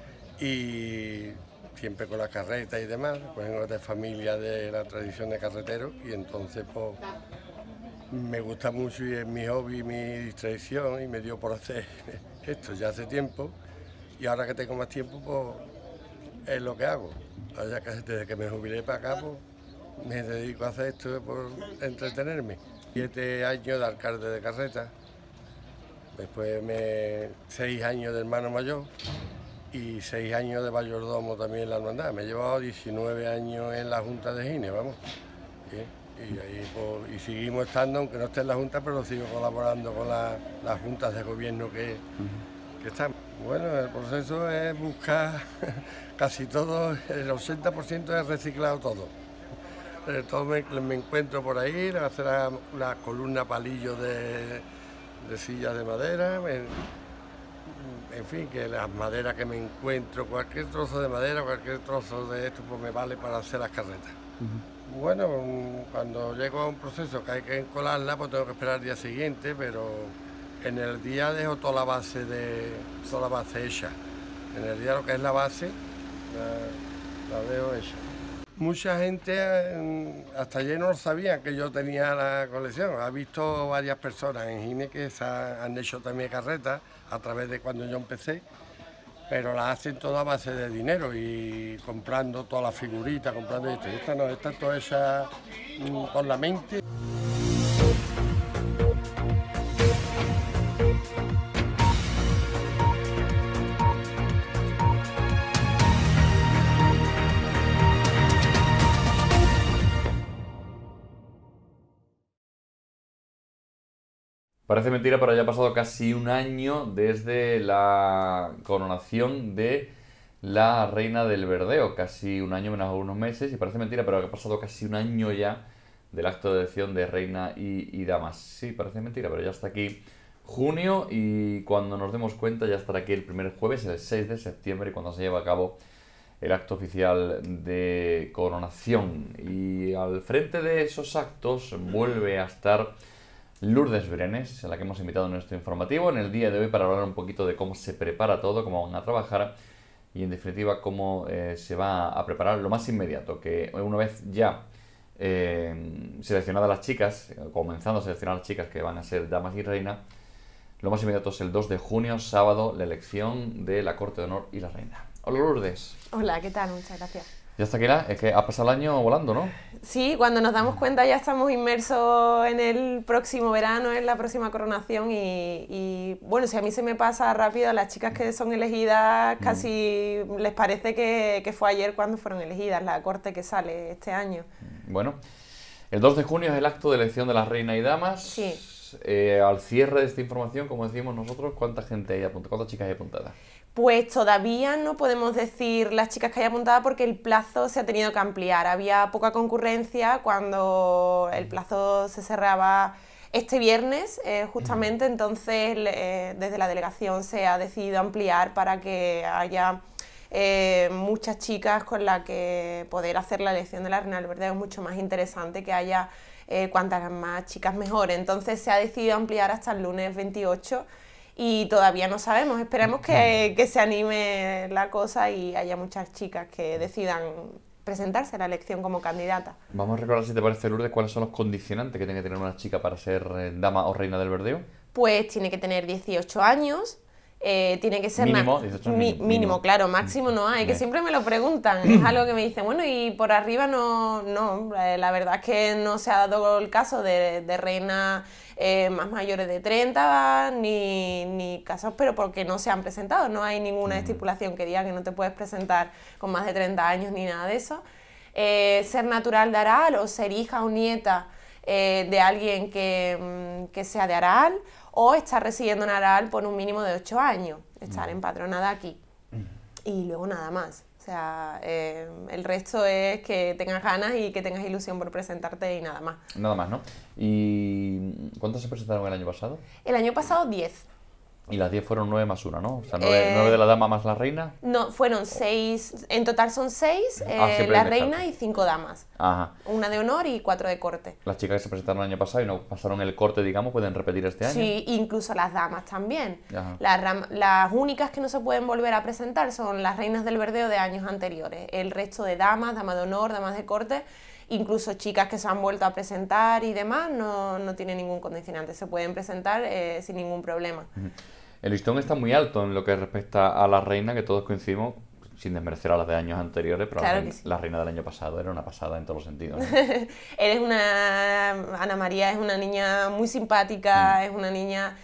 y siempre con la carreta y demás, pues vengo de familia de la tradición de carretero, y entonces pues me gusta mucho y es mi hobby, mi distracción, y me dio por hacer esto ya hace tiempo, y ahora que tengo más tiempo pues es lo que hago. Ya que desde que me jubilé para acá pues me dedico a hacer esto por entretenerme. Siete años de alcalde de carreta. Después me, seis años de hermano mayor y seis años de mayordomo también en la hermandad. Me he llevado diecinueve años en la Junta de Gines, vamos. Y, y, ahí, pues, y seguimos estando, aunque no esté en la Junta, pero sigo colaborando con la, las juntas de gobierno que, que están. Bueno, el proceso es buscar casi todo, el ochenta por ciento es reciclado todo. De todo me, me encuentro por ahí, hacer la, la columna palillo de... de sillas de madera, en, en fin, que las maderas que me encuentro, cualquier trozo de madera, cualquier trozo de esto, pues me vale para hacer las carretas. Uh-huh. Bueno, cuando llego a un proceso que hay que encolarla, pues tengo que esperar el día siguiente, pero en el día dejo toda la base de toda la base hecha. En el día lo que es la base, la, la dejo hecha. Mucha gente, hasta ayer no sabía que yo tenía la colección. Ha visto varias personas en Gines que han hecho también carretas a través de cuando yo empecé, pero las hacen todas a base de dinero y comprando todas las figuritas, comprando esto. Esta no, esta toda hecha con la mente. Parece mentira, pero ya ha pasado casi un año desde la coronación de la Reina del Verdeo. Casi un año menos unos meses, y parece mentira, pero ha pasado casi un año ya del acto de elección de Reina y, y Damas. Sí, parece mentira, pero ya está aquí junio, y cuando nos demos cuenta ya estará aquí el primer jueves, el seis de septiembre, cuando se lleva a cabo el acto oficial de coronación. Y al frente de esos actos vuelve a estar Lourdes Brenes, a la que hemos invitado en nuestro informativo en el día de hoy para hablar un poquito de cómo se prepara todo, cómo van a trabajar y en definitiva cómo eh, se va a preparar lo más inmediato, que una vez ya eh, seleccionadas las chicas, comenzando a seleccionar las chicas que van a ser damas y reina, lo más inmediato es el dos de junio, sábado, la elección de la Corte de Honor y la Reina. Hola Lourdes. Hola, ¿qué tal? Muchas gracias. Ya está aquí, es que ha pasado el año volando, ¿no? Sí, cuando nos damos cuenta ya estamos inmersos en el próximo verano, en la próxima coronación y, y bueno, si a mí se me pasa rápido, a las chicas que son elegidas casi mm. les parece que, que fue ayer cuando fueron elegidas, la corte que sale este año. Bueno, el dos de junio es el acto de elección de las reinas y damas. Sí. Eh, al cierre de esta información, como decimos nosotros, ¿cuánta gente hay apuntada? ¿Cuántas chicas hay apuntadas? Pues todavía no podemos decir las chicas que hay apuntadas porque el plazo se ha tenido que ampliar. Había poca concurrencia cuando el plazo se cerraba este viernes, eh, justamente, entonces eh, desde la delegación se ha decidido ampliar para que haya eh, muchas chicas con las que poder hacer la elección de la Reina del Verdeo. Es mucho más interesante que haya eh, cuantas más chicas mejor. Entonces se ha decidido ampliar hasta el lunes veintiocho. Y todavía no sabemos, esperemos que, que se anime la cosa y haya muchas chicas que decidan presentarse a la elección como candidata. Vamos a recordar, si te parece, Lourdes, cuáles son los condicionantes que tiene que tener una chica para ser eh, dama o reina del Verdeo. Pues tiene que tener dieciocho años, eh, tiene que ser... Mínimo, dieciocho mi, mínimo, mínimo, claro, máximo no hay, que siempre me lo preguntan, es algo que me dicen, bueno, y por arriba no, no, la verdad es que no se ha dado el caso de, de reinas eh, más mayores de treinta, ni, ni casos, pero porque no se han presentado, no hay ninguna estipulación que diga que no te puedes presentar con más de treinta años ni nada de eso. Eh, ser natural de Aral o ser hija o nieta eh, de alguien que, que sea de Aral, o estar residiendo en Aral por un mínimo de ocho años. estar empadronada aquí. Y luego nada más. O sea, eh, el resto es que tengas ganas y que tengas ilusión por presentarte y nada más. Nada más, ¿no? ¿Y cuántos se presentaron el año pasado? El año pasado diez. Y las diez fueron nueve más una, ¿no? O sea, nueve, Eh, nueve de la dama más la reina. No, fueron seis, en total son seis, eh, Ah, siempre la hay reina descarte. y cinco damas. Ajá. Una de honor y cuatro de corte. Las chicas que se presentaron el año pasado y no pasaron el corte, digamos, pueden repetir este año. Sí, incluso las damas también. Ajá. Las, ram- las únicas que no se pueden volver a presentar son las reinas del verdeo de años anteriores. El resto de damas, damas de honor, damas de corte, incluso chicas que se han vuelto a presentar y demás, no, no tienen ningún condicionante. Se pueden presentar eh, sin ningún problema. Ujú. El listón está muy alto en lo que respecta a la reina, que todos coincidimos, sin desmerecer a las de años anteriores, pero Claro la, que reina, sí. la reina del año pasado era una pasada en todos los sentidos, ¿no? Eres una... Ana María es una niña muy simpática, Mm. es una niña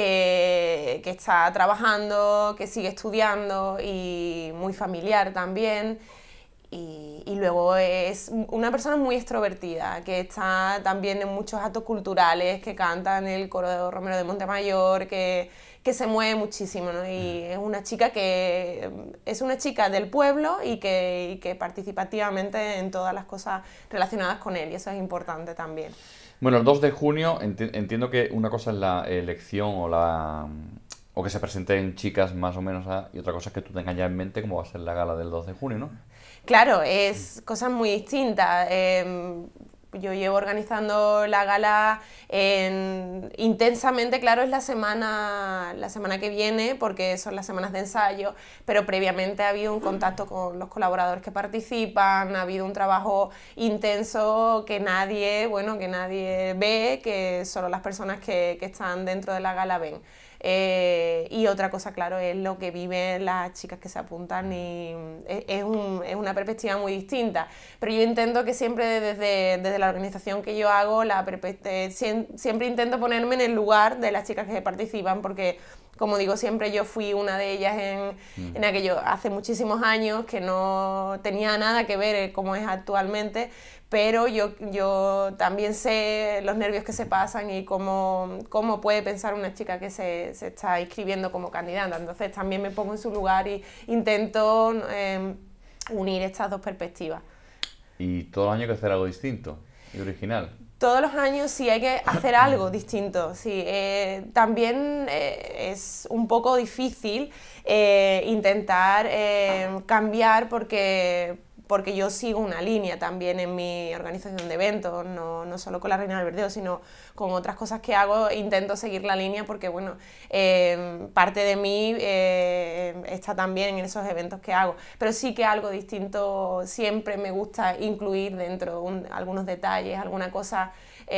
que, que está trabajando, que sigue estudiando y muy familiar también. Y, y luego es una persona muy extrovertida, que está también en muchos actos culturales, que canta en el coro de Romero de Montemayor, que, que se mueve muchísimo, ¿no? Y es una chica que es una chica del pueblo y que, y que participa activamente en todas las cosas relacionadas con él, y eso es importante también. Bueno, el dos de junio enti- entiendo que una cosa es la elección o la o que se presenten chicas más o menos a- y otra cosa es que tú tengas ya en mente cómo va a ser la gala del dos de junio, ¿no? Claro, es cosas muy distintas. Eh, yo llevo organizando la gala en- intensamente, claro, es la semana, la semana que viene, porque son las semanas de ensayo, pero previamente ha habido un contacto con los colaboradores que participan, ha habido un trabajo intenso que nadie, bueno, que nadie ve, que solo las personas que, que están dentro de la gala ven. Eh, y otra cosa, claro, es lo que viven las chicas que se apuntan y es, es, un, es una perspectiva muy distinta. Pero yo intento que siempre desde, desde la organización que yo hago, la perpe- siem- siempre intento ponerme en el lugar de las chicas que participan, porque como digo siempre, yo fui una de ellas en, Mm. en aquello hace muchísimos años, que no tenía nada que ver como es actualmente, pero yo, yo también sé los nervios que se pasan y cómo, cómo puede pensar una chica que se, se está inscribiendo como candidata. Entonces también me pongo en su lugar y intento eh, unir estas dos perspectivas. Y todos los años hay que hacer algo distinto y original. Todos los años sí hay que hacer algo distinto, sí. Eh, también eh, es un poco difícil eh, intentar eh, cambiar porque, porque yo sigo una línea también en mi organización de eventos, no, no solo con la Reina del Verdeo, sino con otras cosas que hago, intento seguir la línea porque, bueno, eh, parte de mí eh, está también en esos eventos que hago, pero sí que algo distinto siempre me gusta incluir dentro un, algunos detalles, alguna cosa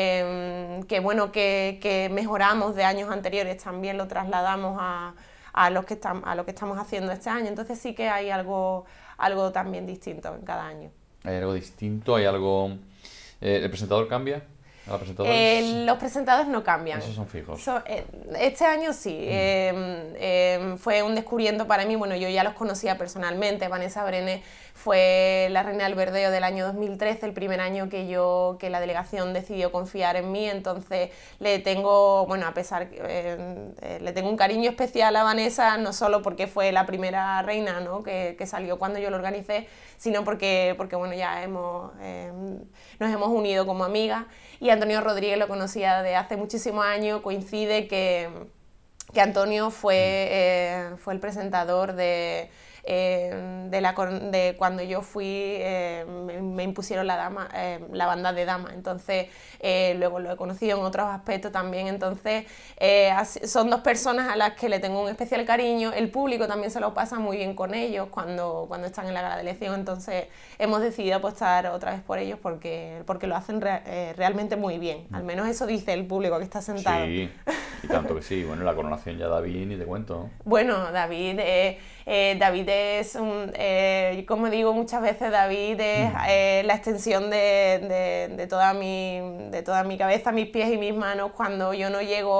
eh, que, bueno, que, que mejoramos de años anteriores, también lo trasladamos a, a, los que tam, a lo que estamos haciendo este año, entonces sí que hay algo, algo también distinto en cada año. Hay algo distinto, hay algo... Eh, ¿El presentador cambia? ¿A la presentadora? Eh, los presentadores no cambian. Esos son fijos. So, eh, este año sí, mm. eh, eh, fue un descubrimiento para mí, bueno, yo ya los conocía personalmente, Vanessa Brené fue la Reina del Verdeo del año dos mil trece, el primer año que yo, que la delegación decidió confiar en mí, entonces le tengo, bueno, a pesar, eh, eh, le tengo un cariño especial a Vanessa, no solo porque fue la primera reina, ¿no?, que, que salió cuando yo lo organicé, sino porque, porque bueno, ya hemos, eh, nos hemos unido como amigas. Y Antonio Rodríguez lo conocía de hace muchísimos años, coincide que, que Antonio fue, eh, fue el presentador de, eh, de, la, de cuando yo fui, eh, me, me impusieron la, dama, eh, la banda de dama, entonces eh, luego lo he conocido en otros aspectos también, entonces eh, son dos personas a las que le tengo un especial cariño, el público también se lo pasa muy bien con ellos cuando, cuando están en la gala de elección, entonces hemos decidido apostar otra vez por ellos porque, porque lo hacen re, eh, realmente muy bien, al menos eso dice el público que está sentado. Sí, y tanto que sí, bueno, la coronación ya David, ni te cuento, ¿no? Bueno, David, eh, eh, David es, un, eh, como digo muchas veces, David es eh, la extensión de, de, de, toda mi, de toda mi cabeza, mis pies y mis manos. Cuando yo no llego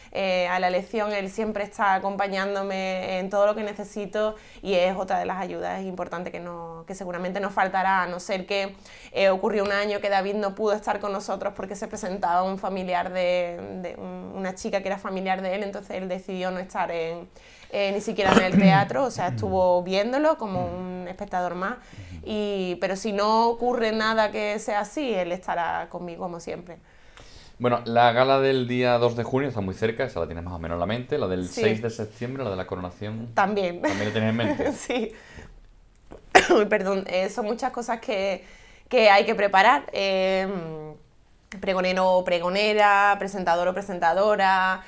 eh, a la elección, él siempre está acompañándome en todo lo que necesito y es otra de las ayudas importantes que, no, que seguramente nos faltará, a no ser que eh, ocurrió un año que David no pudo estar con nosotros porque se presentaba un familiar de, de una chica que era familiar de él, entonces él decidió no estar en, eh, ni siquiera en el teatro, o sea, estuvo viéndolo como un espectador más, y, pero si no ocurre nada que sea así, él estará conmigo como siempre. Bueno, la gala del día dos de junio está muy cerca, esa la tienes más o menos en la mente, la del Sí. seis de septiembre, la de la coronación. También. ¿También la tienes en mente? Sí. Perdón, eh, son muchas cosas que, que hay que preparar. Eh, pregonero o pregonera, presentador o presentadora,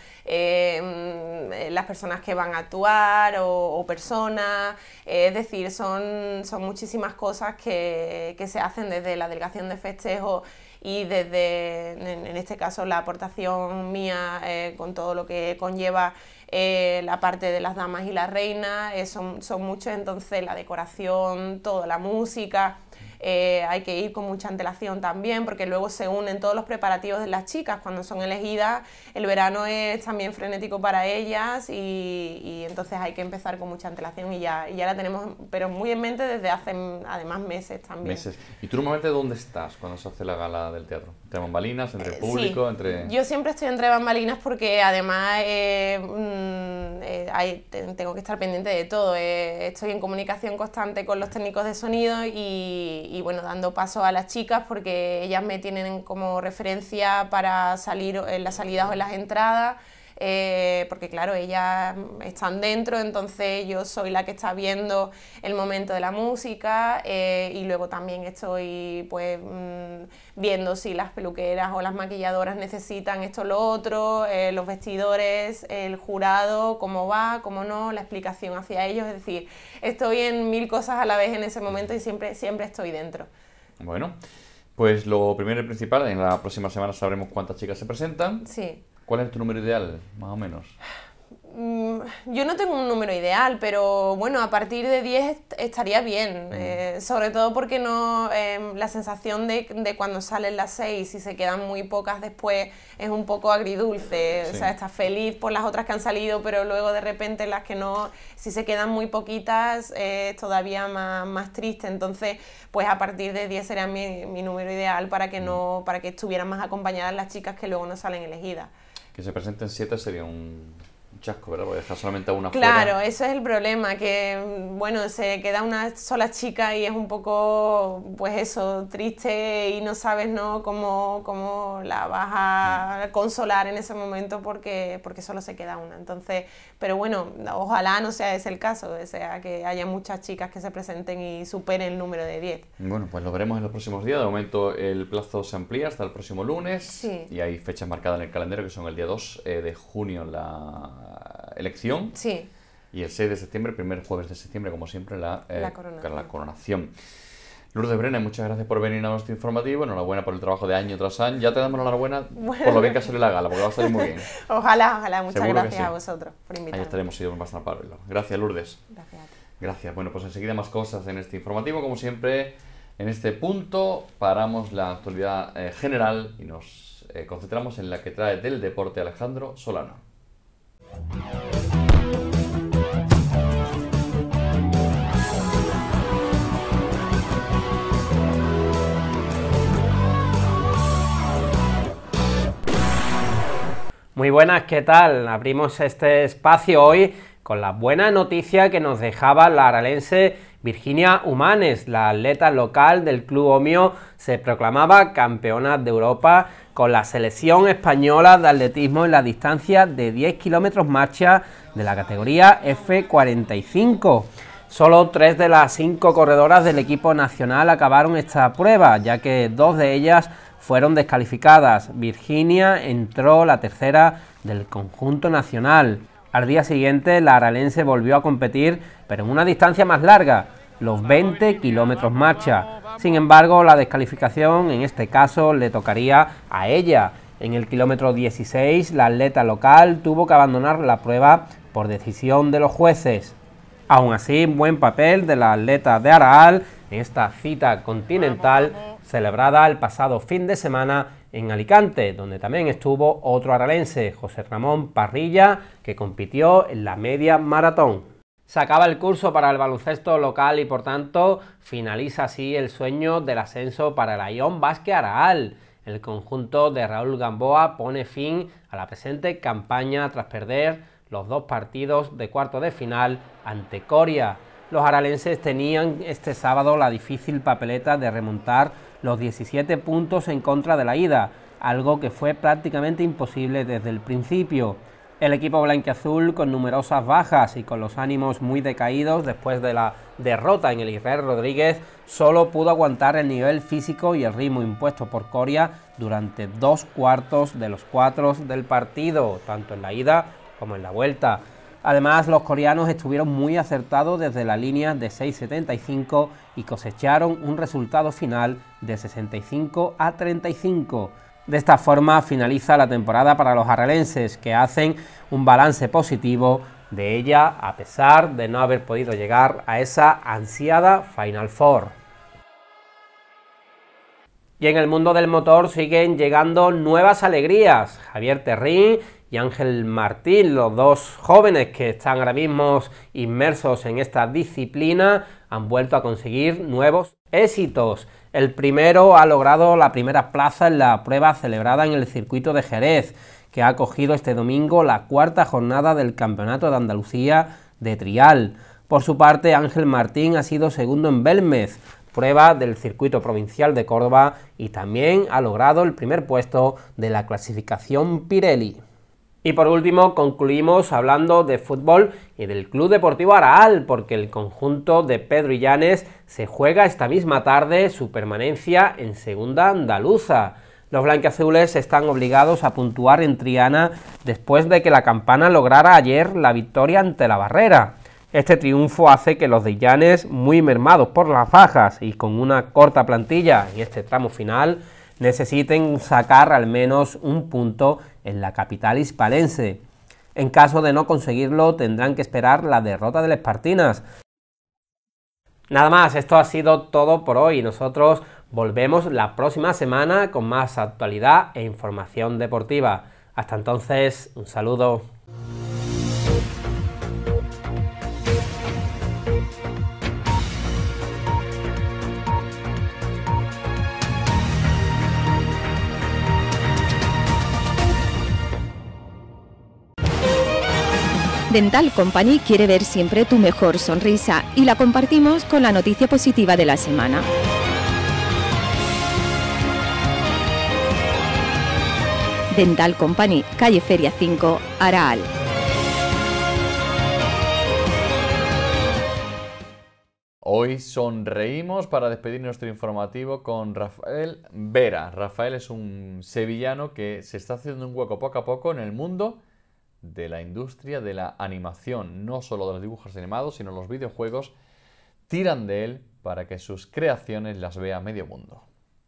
eh, las personas que van a actuar o, o personas, eh, es decir, son, son muchísimas cosas que, que se hacen desde la delegación de festejo y desde, en, en este caso, la aportación mía eh, con todo lo que conlleva eh, la parte de las damas y las reinas, eh, son, son muchos, entonces la decoración, toda la música. Eh, hay que ir con mucha antelación también, porque luego se unen todos los preparativos de las chicas cuando son elegidas. El verano es también frenético para ellas y, y entonces hay que empezar con mucha antelación y ya, y ya la tenemos, pero muy en mente desde hace además meses también. Meses. ¿Y tú normalmente dónde estás cuando se hace la gala del teatro? ¿Entre bambalinas, entre el público, Sí. entre...? Yo siempre estoy entre bambalinas porque además eh, mm, eh, hay- te- tengo que estar pendiente de todo. eh, estoy en comunicación constante con los técnicos de sonido y, y, bueno, dando paso a las chicas porque ellas me tienen como referencia para salir en las salidas o en las entradas. Eh, porque claro, ellas están dentro, entonces yo soy la que está viendo el momento de la música eh, y luego también estoy pues mm, viendo si las peluqueras o las maquilladoras necesitan esto o lo otro, eh, los vestidores, el jurado, cómo va, cómo no, la explicación hacia ellos, es decir, estoy en mil cosas a la vez en ese momento y siempre, siempre estoy dentro. Bueno, pues lo primero y principal, en la próxima semana sabremos cuántas chicas se presentan. Sí. ¿Cuál es tu número ideal, más o menos? Mm, Yo no tengo un número ideal, pero bueno, a partir de diez est- estaría bien, eh, sobre todo porque no eh, la sensación de, de cuando salen las seis y se quedan muy pocas después es un poco agridulce, Sí. o sea, estás feliz por las otras que han salido, pero luego de repente las que no, si se quedan muy poquitas eh, es todavía más, más triste, entonces pues a partir de diez sería mi, mi número ideal para que, no, para que estuvieran más acompañadas las chicas que luego no salen elegidas. Que se presenten siete sería un chasco, ¿verdad? Porque dejar solamente a una Claro, fuera. eso es el problema, que bueno, se queda una sola chica y es un poco, pues eso, triste y no sabes, ¿no?, cómo, cómo la vas a consolar en ese momento porque, porque solo se queda una. Entonces, pero bueno, ojalá no sea ese el caso, o sea, que haya muchas chicas que se presenten y superen el número de diez. Bueno, pues lo veremos en los próximos días. De momento el plazo se amplía hasta el próximo lunes. Sí. Y hay fechas marcadas en el calendario que son el día dos eh, de junio la elección. Sí. Y el seis de septiembre, el primer jueves de septiembre, como siempre, la, eh, La coronación. la coronación. Lourdes Brena, muchas gracias por venir a nuestro informativo. Enhorabuena por el trabajo de año tras año. Ya te damos la enhorabuena Bueno. por lo bien que ha salido la gala, porque va a salir muy bien. Ojalá, ojalá, muchas Seguro que gracias sí. a vosotros por Ahí invitarme. estaremos si Dios me pasa a Pablo. Gracias, Lourdes. Gracias a ti. Gracias. Bueno, pues enseguida más cosas en este informativo. Como siempre, en este punto paramos la actualidad eh, general y nos eh, concentramos en la que trae del deporte Alejandro Solano. Muy buenas, ¿qué tal? Abrimos este espacio hoy con la buena noticia que nos dejaba la aralense Virginia Humanes. La atleta local del Club Omio se proclamaba campeona de Europa con la selección española de atletismo en la distancia de diez kilómetros marcha de la categoría F cuarenta y cinco. Solo tres de las cinco corredoras del equipo nacional acabaron esta prueba, ya que dos de ellas fueron descalificadas. Virginia entró la tercera del conjunto nacional. Al día siguiente, la aralense volvió a competir, pero en una distancia más larga, los veinte kilómetros marcha. Sin embargo, la descalificación en este caso le tocaría a ella. En el kilómetro dieciséis, la atleta local tuvo que abandonar la prueba por decisión de los jueces. Aún así, buen papel de la atleta de Araal en esta cita continental, celebrada el pasado fin de semana en Alicante, donde también estuvo otro aralense, José Ramón Parrilla, que compitió en la media maratón. Se acaba el curso para el baloncesto local y por tanto finaliza así el sueño del ascenso para el Ayón Basque Araal. El conjunto de Raúl Gamboa pone fin a la presente campaña tras perder los dos partidos de cuarto de final ante Coria. Los aralenses tenían este sábado la difícil papeleta de remontar los diecisiete puntos en contra de la ida, algo que fue prácticamente imposible desde el principio. El equipo blanquiazul, con numerosas bajas y con los ánimos muy decaídos después de la derrota en el Israel Rodríguez, solo pudo aguantar el nivel físico y el ritmo impuesto por Coria durante dos cuartos de los cuatro del partido, tanto en la ida como en la vuelta. Además, los coreanos estuvieron muy acertados desde la línea de seis setenta y cinco y cosecharon un resultado final de sesenta y cinco a treinta y cinco. De esta forma finaliza la temporada para los aralenses, que hacen un balance positivo de ella a pesar de no haber podido llegar a esa ansiada Final Four. Y en el mundo del motor siguen llegando nuevas alegrías. Javier Terrín y Ángel Martín, los dos jóvenes que están ahora mismo inmersos en esta disciplina, han vuelto a conseguir nuevos éxitos. El primero ha logrado la primera plaza en la prueba celebrada en el circuito de Jerez, que ha acogido este domingo la cuarta jornada del Campeonato de Andalucía de trial. Por su parte, Ángel Martín ha sido segundo en Belmez, prueba del circuito provincial de Córdoba, y también ha logrado el primer puesto de la clasificación Pirelli. Y por último concluimos hablando de fútbol y del Club Deportivo Araal, porque el conjunto de Pedro Illanes se juega esta misma tarde su permanencia en segunda andaluza. Los blanquiazules están obligados a puntuar en Triana después de que la Campana lograra ayer la victoria ante la Barrera. Este triunfo hace que los de Illanes, muy mermados por las bajas y con una corta plantilla en este tramo final, necesiten sacar al menos un punto en la capital hispalense. En caso de no conseguirlo, tendrán que esperar la derrota del Espartinas. Nada más, esto ha sido todo por hoy. Nosotros volvemos la próxima semana con más actualidad e información deportiva. Hasta entonces, un saludo. Dental Company quiere ver siempre tu mejor sonrisa y la compartimos con la noticia positiva de la semana. Dental Company, calle Feria cinco, Araal. Hoy sonreímos para despedir nuestro informativo con Rafael Vera. Rafael es un sevillano que se está haciendo un hueco poco a poco en el mundo de la industria de la animación, no solo de los dibujos animados, sino los videojuegos, tiran de él para que sus creaciones las vea medio mundo.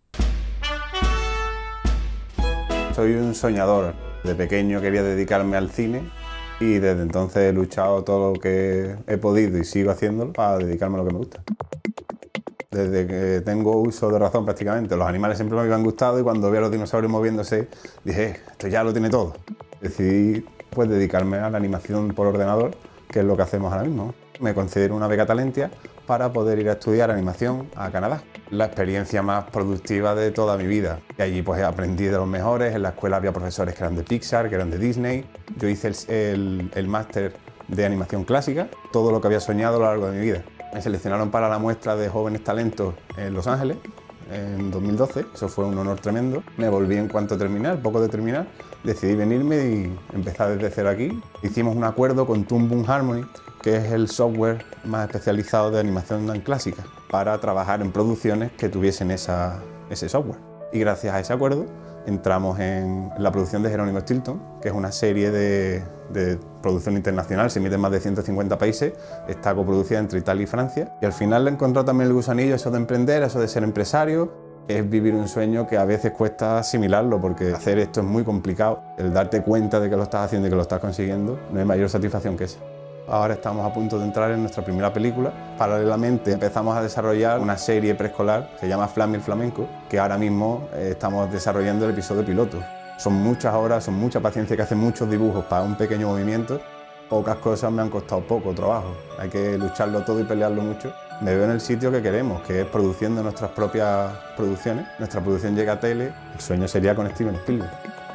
Soy un soñador. De pequeño quería dedicarme al cine y desde entonces he luchado todo lo que he podido y sigo haciéndolo para dedicarme a lo que me gusta. Desde que tengo uso de razón prácticamente, los animales siempre me habían gustado y cuando vi a los dinosaurios moviéndose dije, esto ya lo tiene todo. Decidí pues dedicarme a la animación por ordenador, que es lo que hacemos ahora mismo. Me concedieron una beca Talentia para poder ir a estudiar animación a Canadá. La experiencia más productiva de toda mi vida. Y allí pues aprendí de los mejores, en la escuela había profesores que eran de Pixar, que eran de Disney. Yo hice el, el, el máster de animación clásica, todo lo que había soñado a lo largo de mi vida. Me seleccionaron para la muestra de jóvenes talentos en Los Ángeles en dos mil doce, eso fue un honor tremendo. Me volví en cuanto terminé, al poco de terminar, decidí venirme y empezar desde cero aquí. Hicimos un acuerdo con Toon Boom Harmony, que es el software más especializado de animación clásica, para trabajar en producciones que tuviesen esa, ese software. Y gracias a ese acuerdo entramos en la producción de Jerónimo Stilton, que es una serie de, de producción internacional, se emite en más de ciento cincuenta países, está coproducida entre Italia y Francia. Y al final le encontró también el gusanillo, eso de emprender, eso de ser empresario. Es vivir un sueño que a veces cuesta asimilarlo, porque hacer esto es muy complicado. El darte cuenta de que lo estás haciendo y que lo estás consiguiendo, no hay mayor satisfacción que esa. Ahora estamos a punto de entrar en nuestra primera película. Paralelamente empezamos a desarrollar una serie preescolar, se llama Flamel Flamenco, que ahora mismo eh, estamos desarrollando el episodio piloto. Son muchas horas, son mucha paciencia, que hacen muchos dibujos para un pequeño movimiento. Pocas cosas me han costado poco trabajo, hay que lucharlo todo y pelearlo mucho. Me veo en el sitio que queremos, que es produciendo nuestras propias producciones. Nuestra producción llega a tele, el sueño sería con Steven Spielberg.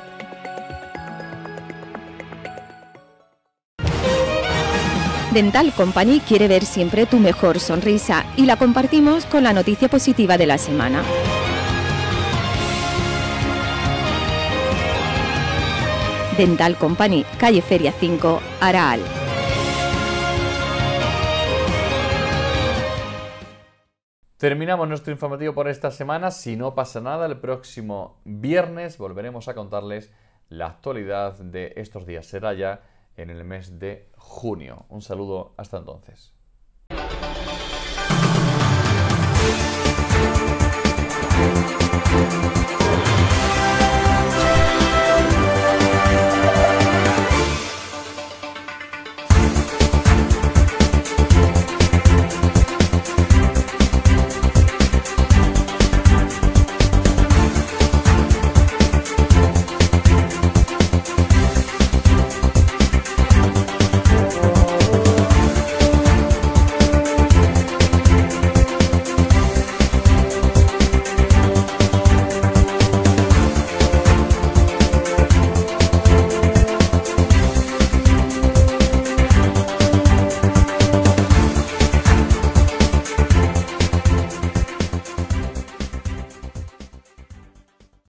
Dental Company quiere ver siempre tu mejor sonrisa y la compartimos con la noticia positiva de la semana. Dental Company, calle Feria cinco, Araal. Terminamos nuestro informativo por esta semana. Si no pasa nada, el próximo viernes volveremos a contarles la actualidad de estos días. Será ya en el mes de junio. Un saludo, hasta entonces. Thank you.